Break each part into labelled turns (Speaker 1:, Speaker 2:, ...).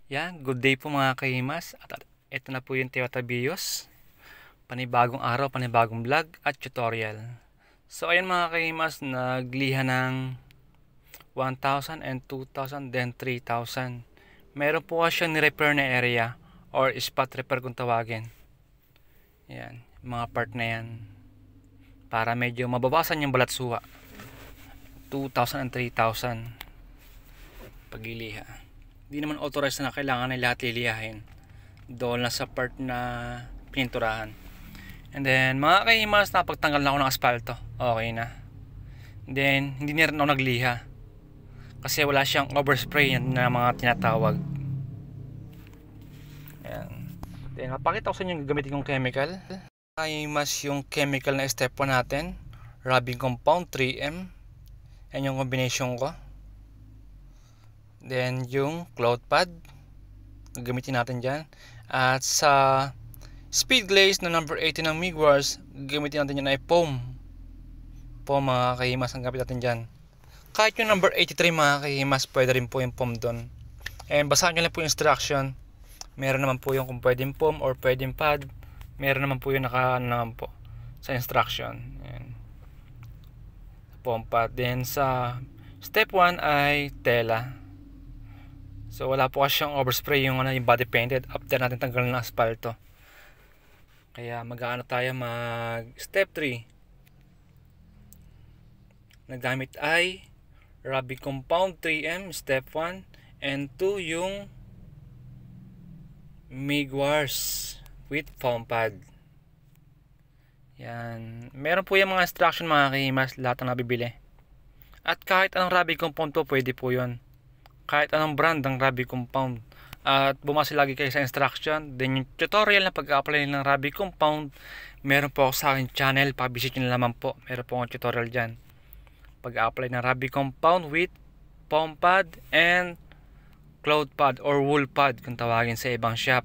Speaker 1: Yan, good day po mga kahimas. At ito na po yung Toyota Vios. Panibagong araw, panibagong vlog at tutorial. So ayan mga kahimas, nagliha ng 1,000 and 2,000 then 3,000. Meron po kasi siyang ni-repair na area or spot repair kung tawagin. Yan, mga part na yan. Para medyo mababasan yung balat suha. 2,000 and 3,000 pagliliha. Hindi naman authorized na kailangan na lahat lilihahin. Doon lang sa part na pininturahan. And then mga kaimas, napagtanggal na ako ng asfalto. Okay na. And then hindi na rin ako nagliha. Kasi wala siyang overspray na mga tinatawag. Ayan. Then mapakita ko sa inyo yung gagamitin kong chemical. Kaimas yung chemical na step 1 natin. Rubbing compound 3M. Yan yung combination ko. Then yung cloth pad gagamitin natin dyan. At sa speed glaze na number 18 ng Migwas, gagamitin natin dyan ay foam mga kahimas ang gamit natin dyan. Kahit yung number 83 mga kahimas, pwede rin po yung foam doon. And basahin nyo lang po yung instruction. Meron naman po yung kung pwedeng foam or pwedeng pad. Meron naman po yung naman po sa instruction. Ayan. Foam pad. Then sa step 1 ay tela. So wala po kasi yung overspray yung body painted after natin tanggalin ng asfalto. Kaya mag-aano tayo, mag step 3. Nagamit ay rubbing compound 3M step 1 and 2 yung Migwas with foam pad. Yan. Meron po yung mga instruction mga kahimas, lahat ng nabibili. At kahit anong rubbing compound po, pwede po yun. Kahit anong brand ng rubbing compound. At bumasa lagi kayo sa instruction. Then yung tutorial na pag-apply ng rubbing compound, meron po ako sa aking channel, pabisit nyo naman po. Meron po akong tutorial dyan. Pag-apply ng rubbing compound with foam pad and cloth pad or wool pad kung tawagin sa ibang shop.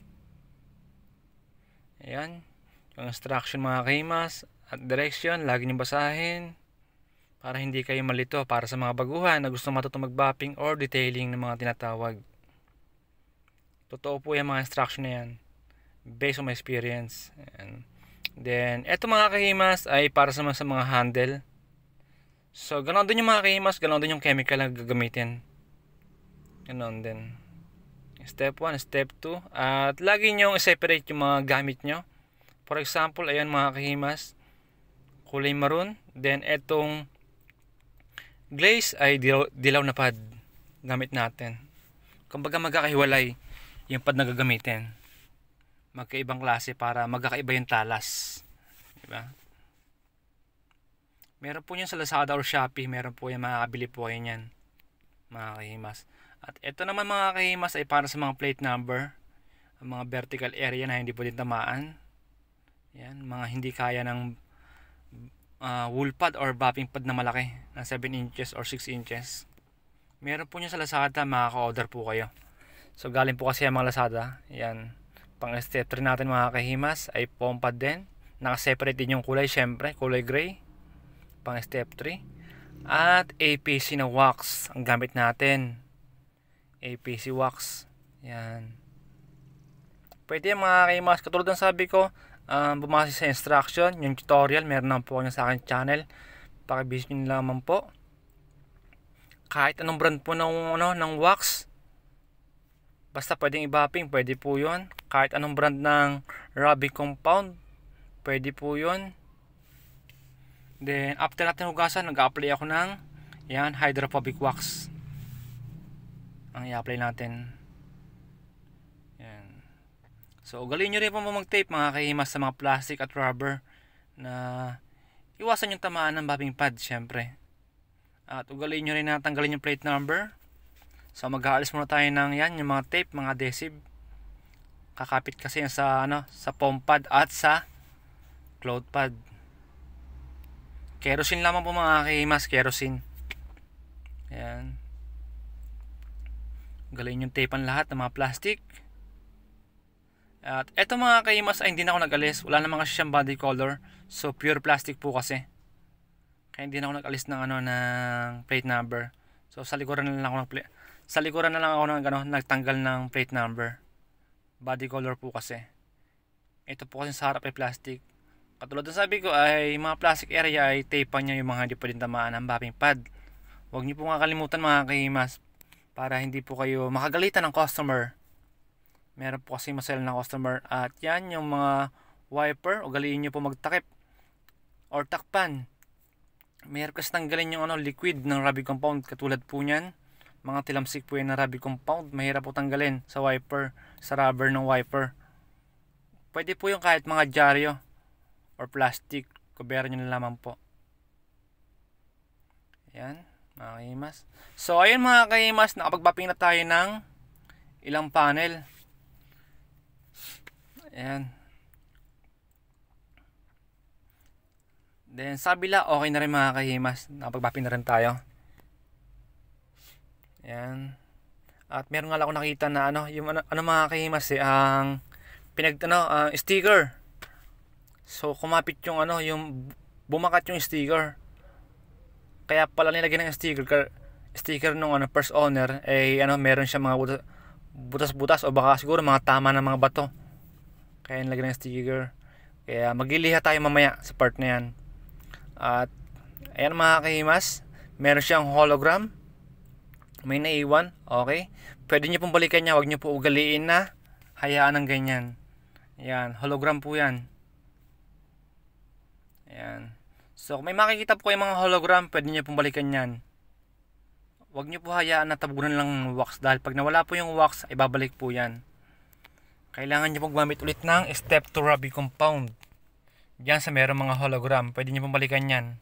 Speaker 1: Ayan. Yung instruction mga kahimas at direction, lagi nyo basahin. Para hindi kayo malito para sa mga baguhan na gusto matutong mag-bapping or detailing ng mga tinatawag. Totoo po yung mga instruction na yan. Based on my experience. And then, eto mga kahimas ay para sa mga handle. So, ganoon din yung mga kahimas, ganoon din yung chemical na gagamitin. Ganoon din. Step 1, step 2. At lagi nyo i-separate yung mga gamit nyo. For example, ayan mga kahimas, kulay maroon. Then, etong glaze ay dilaw na pad gamit natin. Kumbaga magkakahiwalay yung pad na gagamitin. Magkaibang klase para magkakaiba yung talas. Diba? Meron po yan sa Lazada or Shopee. Meron po yan, makakabili po yan yan, mga kahimas. At ito naman mga kahimas ay para sa mga plate number. Ang mga vertical area na hindi pwedeng tamaan. Yan, mga hindi kaya ng wool pad or bapping pad na malaki na 7 inches or 6 inches. Meron po nyo sa Lazada, makaka-order po kayo. So galing po kasi ang mga Lazada. Yan, pang step 3 natin mga kahimas ay foam pad din. Naka-separate din yung kulay, syempre kulay gray pang step 3. At APC na wax ang gamit natin. APC wax. Yan, pwede yung mga kahimas, katulad ng sabi ko, bumasa sa instruction, yung tutorial meron na po sa akin channel, pakivisit nyo naman po. Kahit anong brand po ng wax, basta pwedeng i-bapping, pwede po yun. Kahit anong brand ng rubbing compound, pwede po yun. Then after natin hugasan, nag-apply ako ng yan, hydrophobic wax ang i-apply natin. So, ugalin nyo rin po mag-tape mga kahimas sa mga plastic at rubber na iwasan yung tamaan ng bapping pad, syempre. At ugalin nyo rin na tanggalin yung plate number. So, mag-aalis muna tayo ng yan, yung mga tape, mga adhesive. Kakapit kasi yan sa, sa foam pad at sa cloth pad. Kerosene lamang po mga kahimas, kerosene. Ayan. Ugalin yung tape ang lahat ng mga plastic. At eto mga kahimas ay hindi na ako nag-alis. Wala naman kasi siyang body color. So pure plastic po kasi. Kaya hindi na ako nag-alis ng ng plate number. So sa likuran na lang ako Sa likuran na lang ako nagtanggal ng plate number. Body color po kasi. Ito po kasi sa harap ay plastic. Katulad ng sabi ko ay mga plastic area ay tapean niya yung mga hindi pwedeng tamaan ng bapping pad. Huwag niyo po kakalimutan mga kahimas para hindi po kayo makagalitan ng customer. Meron po kasi masel na customer at yan yung mga wiper, ugaliin niyo po magtakip or takpan. Meron kasi tanggalin yung liquid ng rubber compound katulad po niyan. Mga tilamsik po yan na rubber compound, mahirap po tanggalin sa wiper, sa rubber ng wiper. Pwede po yung kahit mga dyaryo or plastic, kubera nyo na lamang po. Ayan, mga kahimas. So, ayun mga kahimas, nakapagbapping na tayo ng ilang panel. Ayan. Then, sa kabila, okay na rin mga kahimas. Nakapagbapping na rin tayo. Ayan. At meron nga lang ako nakita na yung mga kahimas ang sticker. So kumapit yung yung bumakat yung sticker. Kaya pala nilagyan ng sticker nung first owner meron siya mga butas-butas o baka siguro mga tama ng mga bato. Kaya nilagyan ng sticker. Kaya magliliha tayo mamaya sa part na yan. At ayan mga kahimas, meron siyang hologram. May naiwan, okay? Pwede nyo pong balikan niya, huwag nyo po ugaliin na hayaan ng ganyan. Ayan, hologram po yan. Ayan. So, kung may makikita po kayong mga hologram, pwede nyo pong balikan yan. Huwag nyo po hayaan na tabunan lang ng wax dahil pag nawala po yung wax, ay babalik po yan. Kailangan nyo pong gumamit ulit ng step 2 rubber compound. Diyan sa merong mga hologram, pwede nyo pong balikan yan.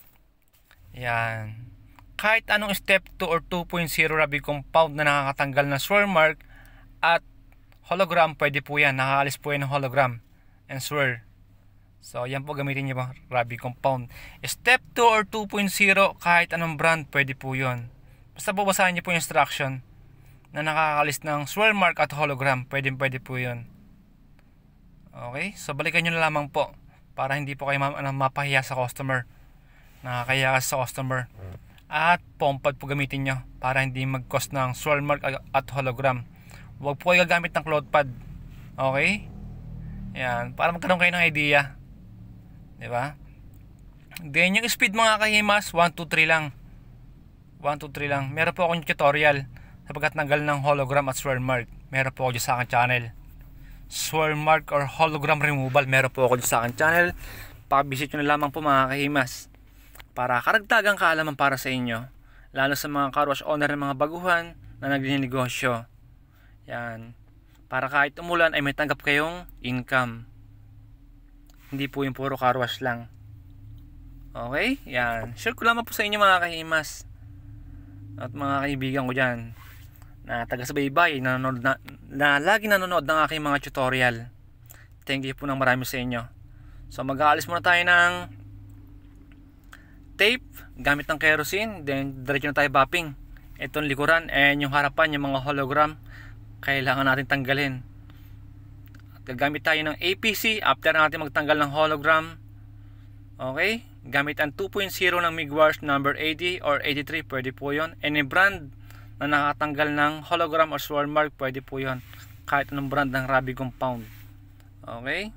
Speaker 1: Ayan. Kahit anong step 2 or 2.0 rubber compound na nakakatanggal ng swirl mark at hologram, pwede po yan. Nakaalis po yan ng hologram and swirl. So, yan po gamitin nyo ba rubber compound. Step 2 or 2.0, kahit anong brand, pwede po yun. Basta babasahin nyo po yung instruction na nakakaalis ng swirl mark at hologram. Pwede po yun. Okay? So, balikan nyo na lamang po para hindi po kayo mapahiya sa customer. Nakakaya sa customer. At pompad po gamitin nyo para hindi mag-cost ng swirl mark at hologram. Huwag po kayo gagamit ng cloth pad. Okay? Yan, para magkaroon kayo ng idea. Diba? Then yung speed mga kahimas, 1, 2, 3 lang. 1, 2, 3 lang. Meron po akong tutorial sa pagkatanggal ng hologram at swirl mark. Meron po ako dyan sa aking channel. Swirl mark or hologram removal. Meron po ako dyan sa aking channel. Pakabisit nyo na lamang po mga kahimas. Para karagdagang kaalaman para sa inyo, lalo sa mga car wash owner ng mga baguhan na nagninegosyo. Yan. Para kahit umulan ay may tanggap kayong income. Hindi po yung puro car wash lang. Okay? Yan. Share ko lamang po sa inyo mga kahimas at mga kaibigan ko dyan na taga-subaybay na lagi nanonood ng aking mga tutorial. Thank you po ng marami sa inyo. So mag-aalis muna tayo ng tape gamit ng kerosene, then diretso na tayo bapping. Itong likuran and yung harapan, yung mga hologram, kailangan natin tanggalin. At gagamit tayo ng APC after natin magtanggal ng hologram. Okay? Gamit ang 2.0 ng Migwash number 80 or 83, pwede po yun. Any brand na nakatanggal ng hologram or swirl mark, pwede po yun. Kahit anong brand ng rubber compound. Okay?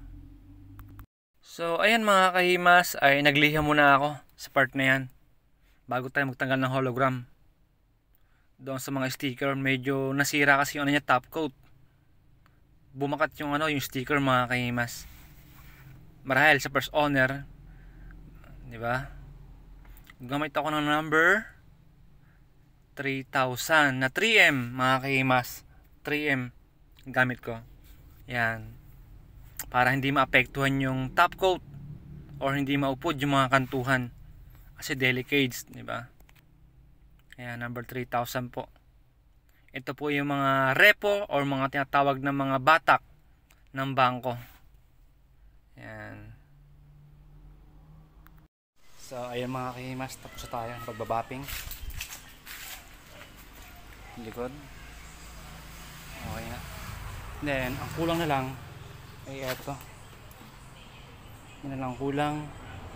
Speaker 1: So ayan mga kahimas, ay nagliha muna ako sa part na yan bago tayo magtanggal ng hologram. Doon sa mga sticker, medyo nasira kasi yung top coat. Bumakat yung yung sticker mga kahimas. Marahil sa first owner, di ba? Gamit ako ng number 3000 na 3M mga kahimas. 3M gamit ko. Yan. Para hindi maapektuhan yung top coat or hindi maupod yung mga kantuhan. Kasi delicates, di ba? Kaya number 3000 po. Ito po yung mga repo or mga tinatawag na mga batak ng bangko. Yan. So, ayun mga kahimas, tapos na tayo ng pagbabapping. Likod. Okay na. Then, ang kulang na lang ay eto. Yun na lang kulang.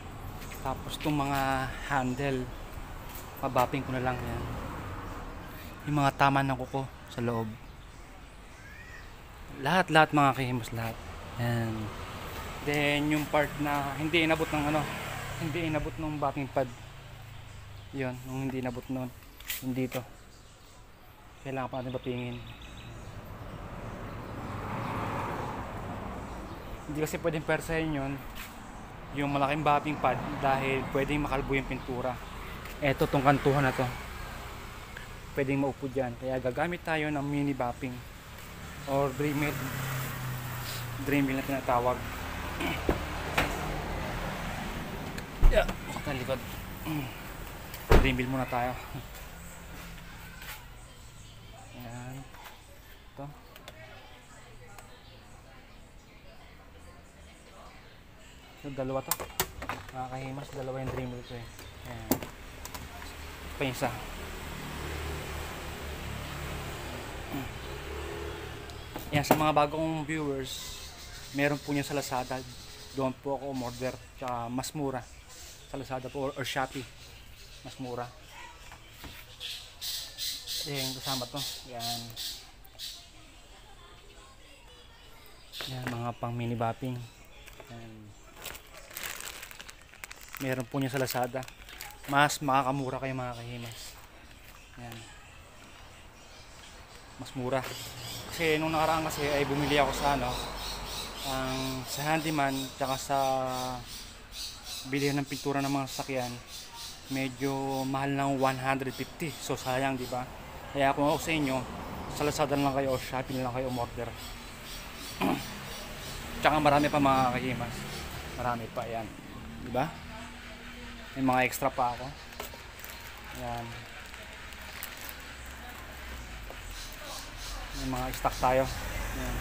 Speaker 1: Tapos itong mga handle, mabapping ko na lang yan. yung mga tama ng kuko sa loob. Lahat mga kahimas, lahat. Yan. Then yung part na hindi inabot ng hindi inabot ng batting pad. Yun, yung hindi inabot noon. Yung dito. Kailangan pa natin papingin. Hindi kasi pwedeng persahin yun, yung malaking batting pad, dahil pwedeng makalbo yung pintura. Eto, tong kantuhan na to, pwedeng maupo dyan. Kaya gagamit tayo ng mini bapping or dream mill na tinatawag. Yeah, sa likod. Dream mill muna tayo. Ayan. Ito. So, dalawa to. Mga kahimas, dalawa yung dream mill ko eh. Ayan. Pa yung isa. Yan, sa mga bagong viewers, meron po niya sa Lazada. Doon po ako umorder. Tsaka mas mura. Sa Lazada po or Shopee. Mas mura. Yan, kasama to. Yan. Yan, mga pang mini bapping. Yan. Meron po niya sa Lazada. Mas makakamura kayo mga kahimas. Yan. Mas mura. Kasi nung nakaraan kasi ay bumili ako sa sa handyman tsaka sa bilihan ng pintura ng mga sasakyan. Medyo mahal ng 150. So sayang, di ba? Kaya kung ako sa inyo, sa Lazada lang kayo o Shopee lang kayo umorder. Tsaka marami pa mga kahimas. Marami pa yan. Di ba? May mga extra pa ako. Yan. May mga stock tayo. Yan.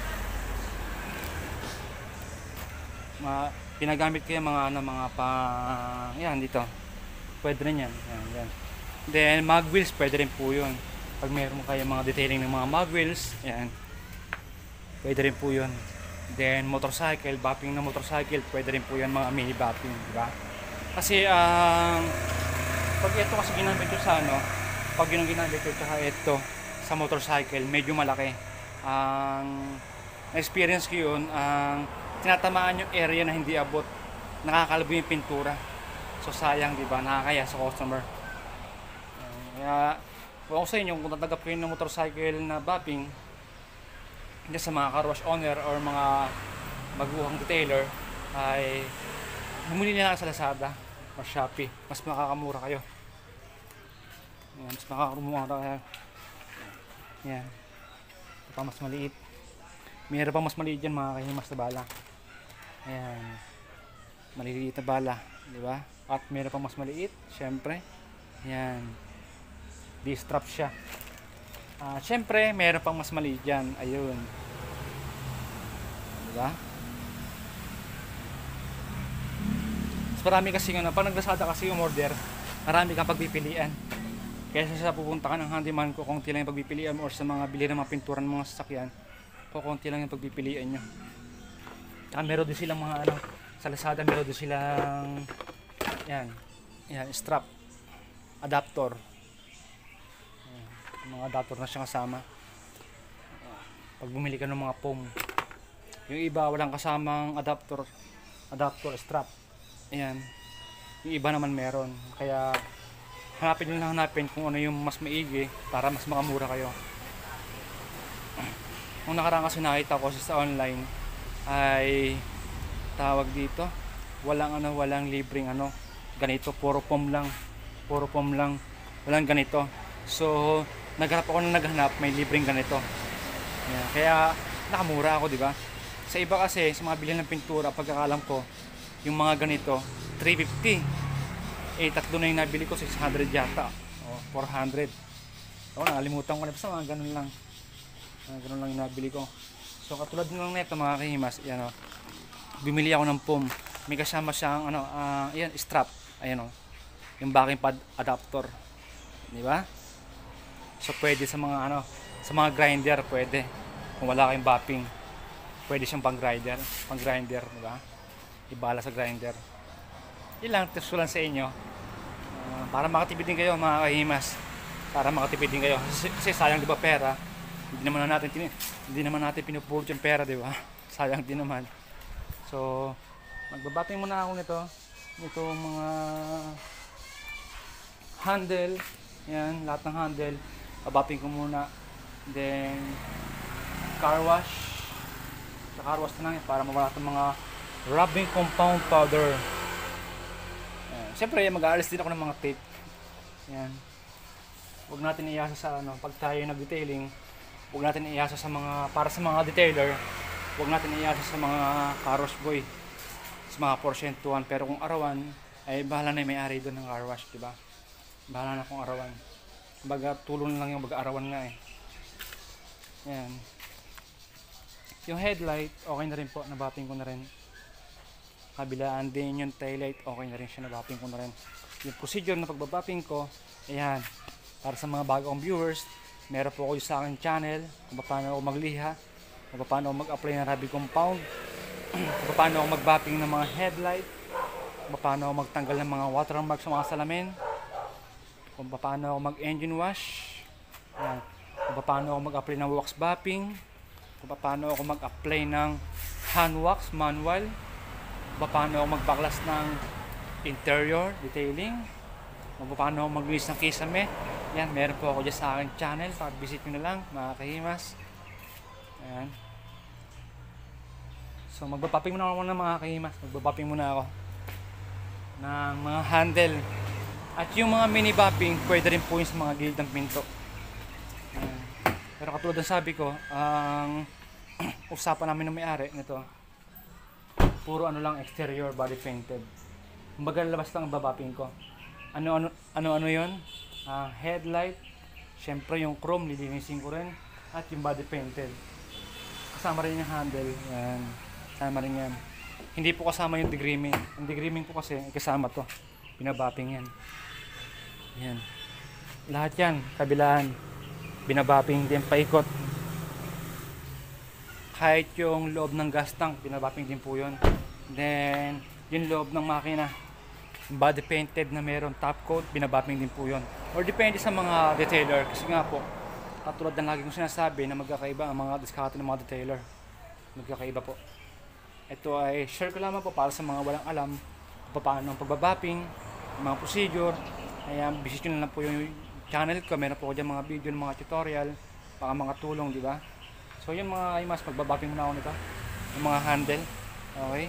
Speaker 1: Pinagamit ko yung mga pang yan dito. Pwede rin yan. Yan. Then mag wheels pwede rin po yun. Pag meron kayo mga detailing ng mga mag wheels, yan. Pwede rin po yun. Then motorcycle, bapping ng motorcycle, pwede rin po yan mga mini bapping, di ba? Kasi pag ito kasi ginamit ko sa pag yun ang ginamit ko tsaka ito sa motorcycle, medyo malaki. Experience ko yun, tinatamaan yung area na hindi abot, nakakalbo yung pintura. So sayang, di ba? Nakakaya sa customer. Kaya kung ako sa inyo, kung tatanggap kayo ng motorcycle na bapping, hindi sa mga car wash owner or mga maguhang detailer, ay bumili na lang sa Lazada or Shopee. Mas makakamura kayo. Yan, mas makakamura kayo. Yan. Ito pa mas maliit. Mayroon pa mas maliit dyan mga kahimas na bala. Ayan. Maliliit na bala. Diba? At mayroon pa mas maliit. Syempre. Ayan. D-strap siya. Syempre, mayroon pang mas maliit dyan. Ayun. Diba? Mas marami kasi pag naglasada kasi yung order, marami kang pagpipilian. Kaya sa pupunta ka ng handyman ko, kung lang yung pagpipilian or sa mga bili ng mga pinturan ng mga sasakyan, konti lang yung pagpipilian nyo. Meron din silang mga sa Lazada meron din silang yan strap, adapter. Mga adapter na siya kasama. Pag bumili ka ng mga foam, yung iba walang kasamang adapter strap. Ayan. Yung iba naman meron. Kaya hanapin kung ano yung mas maigi para mas makamura kayo. Kung nakaraan kasi nakita ko sa online ay tawag dito, walang libreng ganito, puro foam lang, walang ganito. So naghanap ako may libreng ganito. Yan. Kaya nakamura ako, di ba? Sa iba kasi sa mga bilihan ng pintura, pagkakalam ko yung mga ganito 350, tatlo na yung nabili ko, 600 yata o 400. Nakalimutan ko na, basta mga ganun lang. Ganun lang yung nabili ko. So katulad ng neto mga kahimas, bumili ako ng foam. May kasama siyang ayan, strap. Ayan yung backing pad adapter. Di ba? So pwede sa mga sa mga grinder pwede. Kung wala kayong bapping, pwede siyang pang-grinder, di ba? Ibala sa grinder. Ilang tips ko lang sa inyo. Para makatipid din kayo mga kahimas. para makatipid din kayo. Kasi sayang 'di ba pera. Hindi naman natin pinupulot yung pera, 'di ba? Sayang din naman. So, magbabating muna ako nito mga handle. Yan, lahat ng handle. Babating ko muna. Then car wash. Sa car wash na lang para mawala itong mga rubbing compound powder. Yan. Siyempre, mag-aalis din ako ng mga tape. Yan. Huwag natin iasa sa pag tayo nag-detailing, huwag natin iasa sa para sa mga detailer, huwag natin iasa sa mga car wash boy, sa mga porsyentuhan. Pero kung arawan, ay bahala na yung may-ari doon ng car wash, diba? Bahala na kung arawan. Baga tulong lang yung mag-arawan nga eh. Yan. Yung headlight, okay na rin po, nabating ko na rin. Kabilaan din yung taillight, okay na rin siya, nabating ko na rin. Yung procedure na pagbabating ko, ayan. Para sa mga bagong viewers, meron po ako sa akin channel kung paano ako magliha, kung paano ako mag-apply ng rubbing compound, kung paano ako mag-bapping ng mga headlight, kung paano ako magtanggal ng mga watermark sa mga salamin, kung paano ako mag-engine wash, ayan. Kung paano ako mag-apply ng wax bapping, kung paano ako mag-apply ng hand wax manual, kung paano ako magbaklas ng interior detailing, kung paano ako maglinis ng kisame. Yan, meron po ako dyan sa aking channel. Visit nyo na lang, mga kahimas. Ayan. So, magbabapping muna ako ng mga kahimas. Magbabapping muna ako ng mga handle. At yung mga mini bapping, pwede rin po yung sa mga gilid ng pinto. Ayan. Pero katulad ng sabi ko, ang usapan namin ng may-ari nito, puro lang, exterior body painted. Kumbaga labas lang ang babapping ko. Ano yun? Headlight, syempre yung chrome lilinisin ko rin, at yung body painted. Kasama rin yung handle, yan. Kasama rin yan. Hindi po kasama yung degreaming. Yung degreaming po kasi kasama to. Binabapping yan. Yan. Lahat yan, kabilaan. Binabapping din paikot. Kahit yung loob ng gas tank, binabapping din po yun. Then, yung loob ng makina, body painted na meron top coat, binabapping din po yun. Or depende sa mga detailer. Kasi nga po, katulad ng lagi kong sinasabi na magkakaiba ang mga diskarte ng mga detailer. Magkakaiba po. Ito ay share ko lamang po para sa mga walang alam kung paano ang pagbabapping, mga procedure. Kaya visit nyo na lang po yung channel ko. Meron po ko dyan mga video, mga tutorial, mga tulong, di ba? So yung mga mas pagbabapping muna ako nito. Yung mga handle. Okay.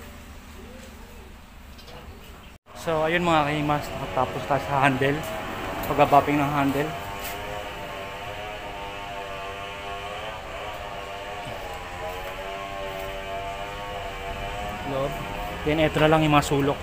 Speaker 1: So ayun mga kahimas, nakatapos tayo sa handle, pagbabapping ng handle. Loob. Then ito na lang yung mga sulok.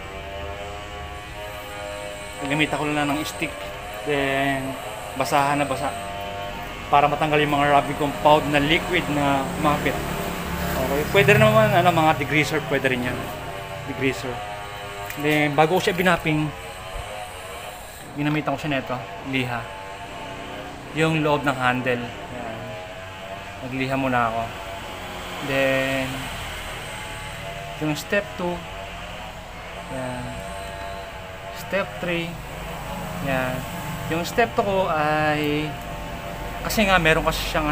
Speaker 1: Gamitan ko lang ng stick. Then basahan na basa para matanggal yung mga rubbing compound na liquid na kumapit. Okay, pwede rin naman mga degreaser, pwede rin yan. Degreaser. Then, bago ko siya binapping, ginamitan ko siya nito, liha. Yung loob ng handle. Yan. Nagliha muna ako. Then, yung step 2, yan. Step 3, yan. Yung step 2 ko ay, kasi nga meron kasi siyang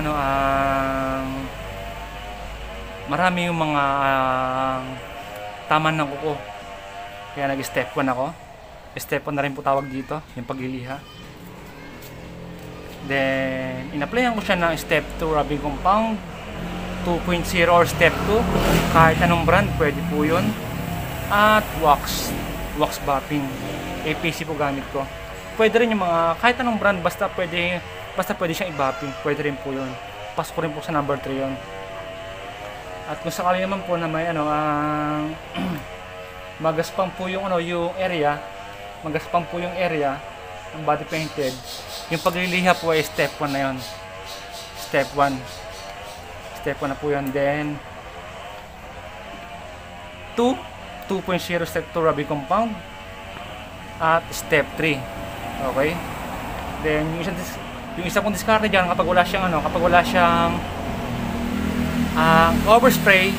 Speaker 1: marami yung mga taman ng kuko. Kaya nag-step 1 ako. Step 1 na rin po tawag dito, yung pagliliha. Then, in-applyan ko siya ng step 2 rubbing compound 2.0 or step 2. Kahit anong brand, pwede po yun. At wax bapping. APC po gamit ko. Pwede rin yung mga, kahit anong brand, basta pwede siyang i-bapping. Pwede rin po yun. Pasko rin po sa number 3 yun. At kung sakali naman po na may magaspang po yung yung area, magaspang po yung area ng body painted, yung pagliliha po ay step 1 na yun. Step 1 na po yun. Then 2.0 step 2 rubbing compound at step 3. Okay, then yung isa kong discard dyan, kapag wala siyang overspray,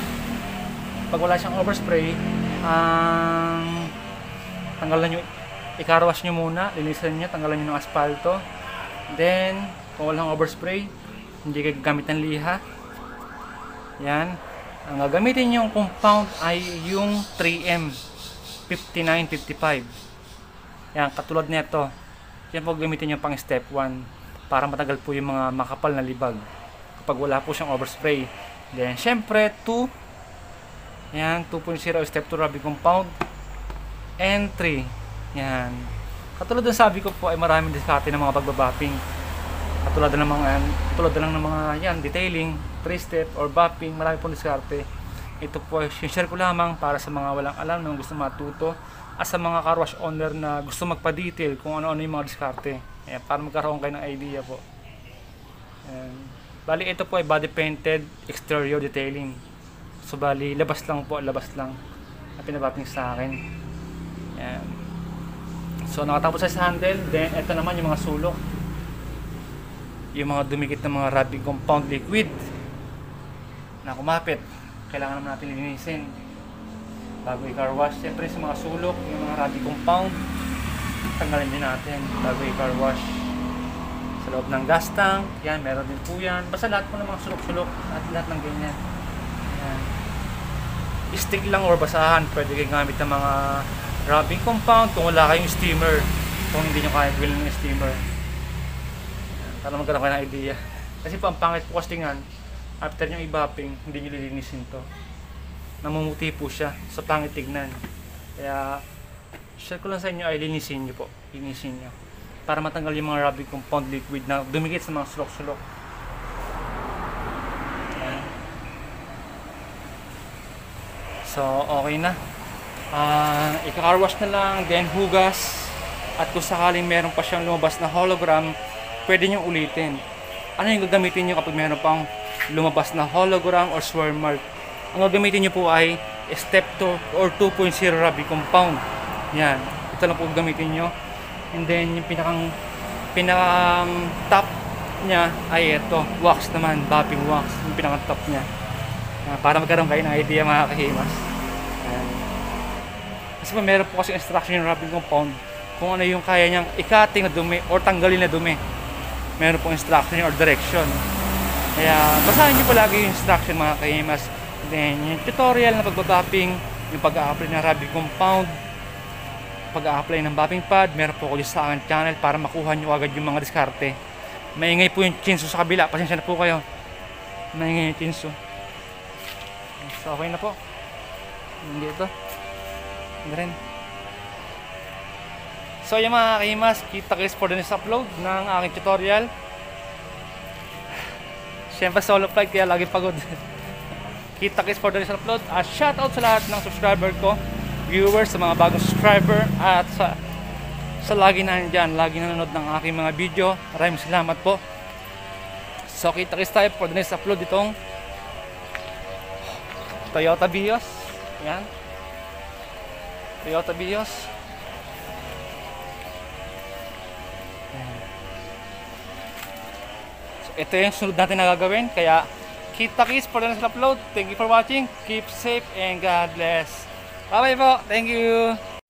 Speaker 1: tanggalan nyo, i-car wash nyo muna, linisan nyo, tanggalan nyo ng asfalto, Then, kung walang overspray, hindi kayo gagamit ng liha. Yan. Ang gagamitin yung compound ay yung 3M 5955. Yan, katulad nito. Yan po gamitin nyo pang step 1 para matagal po yung mga makapal na libag kapag wala po siyang overspray. Then, syempre, 2. Yan, 2.0 step 2 rubber compound. And 3. Yan. Katulad ng sabi ko po ay maraming diskarte ng mga pagbabapping. Katulad na lang ng mga yan, detailing, 3-step or bapping, marami pong diskarte. Ito po, share ko lamang para sa mga walang alam na gusto matuto at sa mga car wash owner na gusto magpa-detail kung ano-ano yung mga diskarte. Ayan, para magkaroon kayo ng idea po. Ayan. Bali, ito po ay body painted exterior detailing. So, bali, labas lang po, labas lang. At pinabapping sa akin. Ayan. So, nakatapos sa handle. Then, ito naman yung mga sulok. Yung mga dumikit na mga rubber compound liquid na kumapit. Kailangan naman natin linisin bago i-car wash. Siyempre sa mga sulok, yung mga rubber compound, tanggalin din natin bago i-car wash. Sa loob ng gas tank, yan, meron din po yan. Basta lahat po ng mga sulok-sulok at lahat ng ganyan. Yan. Stick lang or basahan, pwede kayo gamit ng mga rubber compound kung wala kayong steamer. Kung hindi nyo kaya bilhin ng steamer. Yan, para magkaroon kayo ng idea. Kasi po ang pangit po kastingan, after nyo i-bapping, hindi nyo lilinisin to. Namumuti po siya sa pangit tignan. Kaya, share ko lang sa inyo ay linisin nyo po. Linisin nyo. Para matanggal yung mga rubber compound liquid na dumikit sa mga sulok-sulok. So, okay na. I-car wash na lang, then hugas. At kung sakaling meron pa siyang lumabas na hologram, pwede nyo ulitin. Ano yung gagamitin nyo kapag meron pang lumabas na hologram or swear mark? Ang gagamitin nyo po ay step 2 or 2.0 rubber compound. Yan. Ito lang po gagamitin nyo. And then yung pinakang top niya ay ito. Wax naman. Bapping wax. Yung pinakang top niya. Para magkaroon kayo ng idea mga kahimas. Kasi pa meron po kasi instruction yung rubber compound kung ano yung kaya niyang i-cutting na dumi or tanggalin na dumi. Meron pong instruction or direction. Kaya basahin niyo palagi yung instruction mga kahimas. Then yung tutorial na pagbabapping, yung pag-a-apply ng rubber compound, pag-a-apply ng bapping pad, meron po ako sa aking channel para makuha nyo agad yung mga diskarte. Maingay po yung chinso sa kabila, pasensya na po kayo. Maingay yung chinso. So okay na po. Hindi ito. Hindi rin. So yung mga kahimas, kita-kits for the next upload ng aking tutorial. Siyempre solo flight kaya lagi pagod. Kita-kits for the next upload. At shoutout sa lahat ng subscriber ko, viewers, sa mga bagong subscriber, at sa lagi na nandyan, lagi nanonood ng aking mga video. Maraming salamat po. So kita-kits tayo for the next upload itong Toyota Vios. Yan. Toyota Vios. So ito yung sunod natin na gagawin. Kaya kita-kits for the next upload. Thank you for watching. Keep safe and God bless. Bye bye po. Thank you.